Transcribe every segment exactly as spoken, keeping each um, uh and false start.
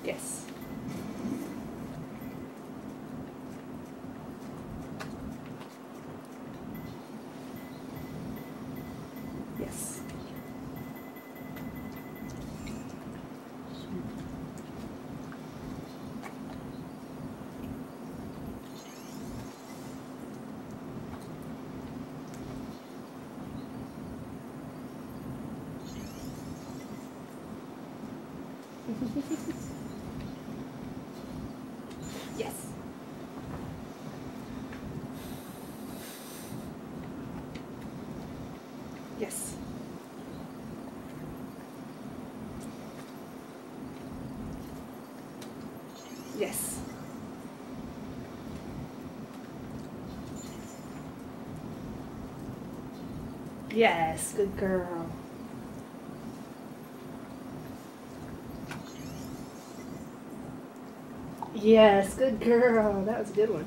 Yes. Yes. Yes. Yes. Yes. Yes, good girl. Yes, good girl. That was a good one.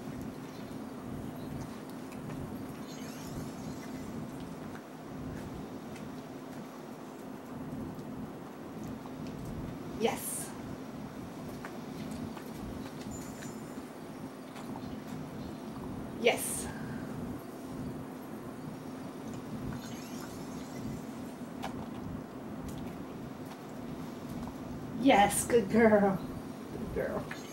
Yes. Yes. Yes, good girl. Good girl.